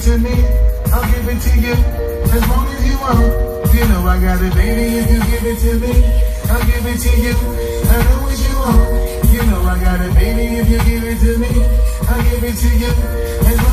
to me, I'll give it to you. As long as you want, you know I got it, baby. If you give it to me, I'll give it to you. I know what you want, you know I got it, baby. If you give it to me, I'll give it to you. As long